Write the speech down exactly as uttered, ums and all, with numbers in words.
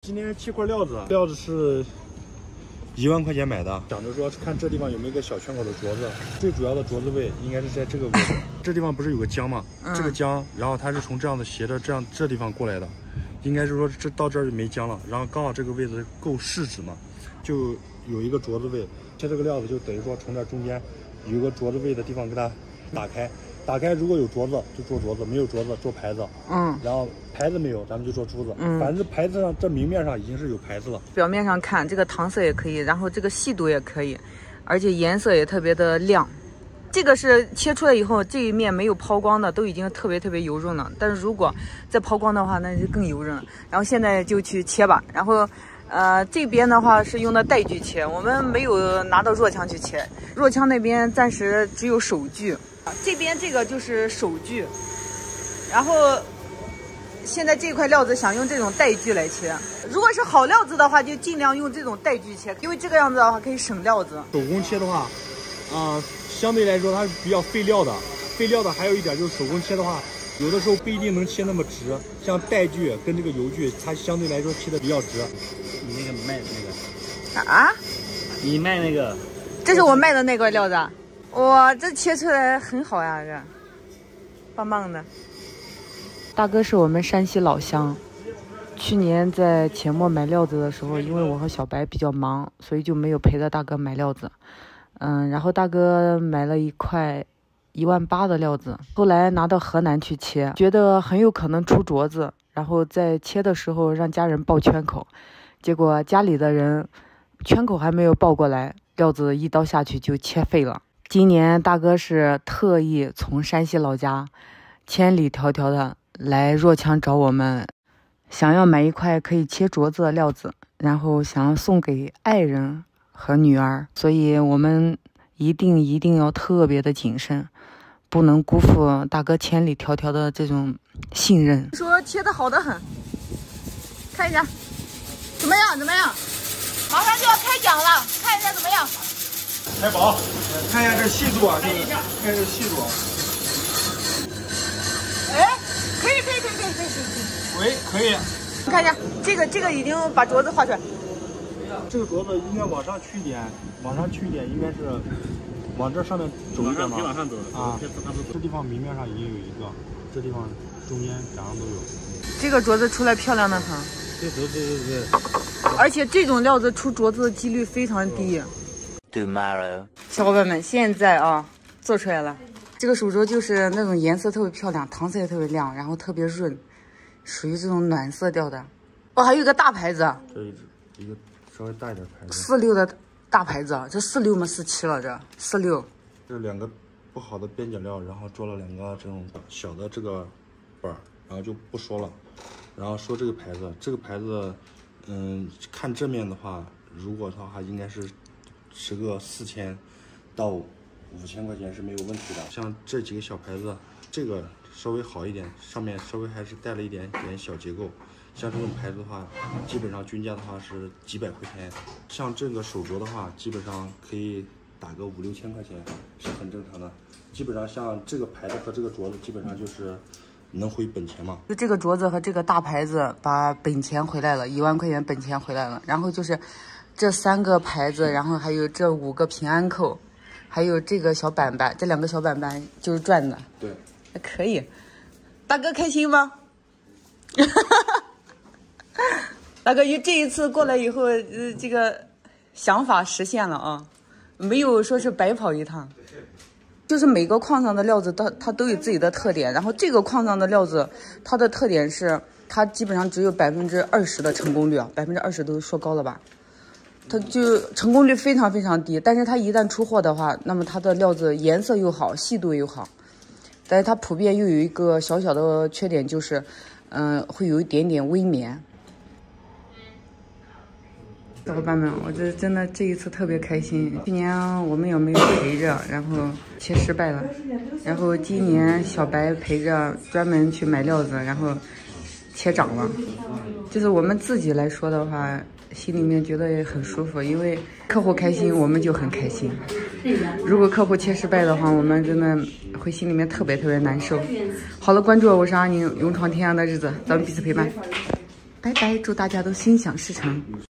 今天切块料子，料子是一万块钱买的，讲究说看这地方有没有一个小圈口的镯子，最主要的镯子位应该是在这个位置。这地方不是有个浆吗？嗯、这个浆，然后它是从这样的斜着这样这地方过来的，应该是说这到这儿就没浆了，然后刚好这个位置够适指嘛，就有一个镯子位。切这个料子就等于说从这中间有一个镯子位的地方给它打开。打开，如果有镯子就做镯子，没有镯子做牌子。嗯，然后牌子没有，咱们就做珠子。嗯，反正牌子上这明面上已经是有牌子了。 表面上看，这个搪色也可以，然后这个细度也可以，而且颜色也特别的亮。这个是切出来以后，这一面没有抛光的，都已经特别特别油润了。但是如果再抛光的话，那就更油润了。然后现在就去切吧。然后，呃，这边的话是用的带锯切，我们没有拿到弱枪去切，弱枪那边暂时只有手锯。这边这个就是手锯，然后现在这块料子想用这种带锯来切。如果是好料子的话，就尽量用这种带锯切，因为这个样子的话可以省料子。 手工切的话，啊、呃，相对来说它是比较费料的。费料的还有一点就是手工切的话，有的时候不一定能切那么直。像带锯跟这个油锯，它相对来说切的比较直。 你那个卖那个啊？ 你卖那个？ 这是我卖的那块料子。哇，这切出来很好呀，这棒棒的。大哥是我们山西老乡，去年在阡陌买料子的时候，因为我和小白比较忙，所以就没有陪着大哥买料子。嗯，然后大哥买了一块一万八的料子，后来拿到河南去切，觉得很有可能出镯子，然后在切的时候让家人报圈口，结果家里的人圈口还没有报过来，料子一刀下去就切废了。今年大哥是特意从山西老家千里迢迢的来若羌找我们，想要买一块可以切镯子的料子，然后想要送给爱人和女儿，所以我们一定一定要特别的谨慎，不能辜负大哥千里迢迢的这种信任。说切的好的很，看一下怎么样怎么样，马上就要开奖了，看一下怎么样。 开宝，看一下这细度啊，看一下，看这细度。 哎，可以可以可以可以可以可以。 喂，可以。 你看一下，这个这个已经把镯子画出来。 这个镯子应该往上去一点，往上去一点，应该是往这上面走一点嘛。往上走啊，这地方明面上已经有一个，这地方中间两上都有。 这个镯子出来漂亮的很。 对对对对对。 而且这种料子出镯子的几率非常低。 Tomorrow， 小伙伴们，现在啊做出来了。这个手镯就是那种颜色特别漂亮，搪色也特别亮，然后特别润，属于这种暖色调的。哦，还有一个大牌子， 这一一个稍微大一点牌子， 四六的大牌子，这四六吗？四七了，这四六。 这两个不好的边角料，然后做了两个这种小的这个板，然后就不说了。然后说这个牌子，这个牌子，嗯，看正面的话，如果的话应该是值个四千到五千块钱是没有问题的。像这几个小牌子，这个稍微好一点，上面稍微还是带了一点点小结构。像这种牌子的话，基本上均价的话是几百块钱。像这个手镯的话，基本上可以打个五六千块钱，是很正常的。基本上像这个牌子和这个镯子，基本上就是能回本钱嘛。 就这个镯子和这个大牌子把本钱回来了，一万块钱本钱回来了。然后就是这三个牌子，然后还有这五个平安扣，还有这个小板板，这两个小板板就是赚的。 对， 还可以。大哥开心吗？大哥，这一次过来以后，呃，这个想法实现了啊，没有说是白跑一趟。就是每个矿上的料子，它它都有自己的特点。然后这个矿上的料子，它的特点是，它基本上只有百分之二十的成功率啊，百分之二十都说高了吧？它就成功率非常非常低。但是它一旦出货的话，那么它的料子颜色又好，细度又好。但是它普遍又有一个小小的缺点，就是，嗯、呃，会有一点点微绵。小伙伴们，我这真的这一次特别开心。去年我们也没有陪着，然后切失败了。然后今年小白陪着专门去买料子，然后切涨了。就是我们自己来说的话，心里面觉得也很舒服，因为客户开心，我们就很开心。如果客户切失败的话，我们真的会心里面特别特别难受。好了，关注我，我是阿宁，勇闯天涯的日子，咱们彼此陪伴。 拜拜，祝大家都心想事成。